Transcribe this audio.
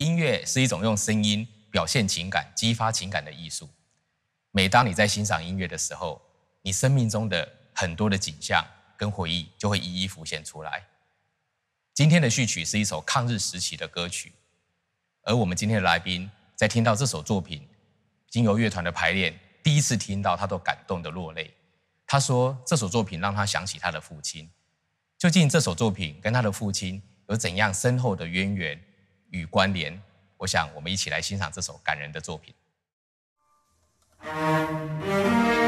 音乐是一种用声音表现情感、激发情感的艺术。每当你在欣赏音乐的时候，你生命中的很多的景象跟回忆就会一一浮现出来。今天的序曲是一首抗日时期的歌曲，而我们今天的来宾在听到这首作品，经由乐团的排练，第一次听到他都感动的落泪。他说这首作品让他想起他的父亲。究竟这首作品跟他的父亲有怎样深厚的渊源与关联？我想我们一起来欣赏这首感人的作品。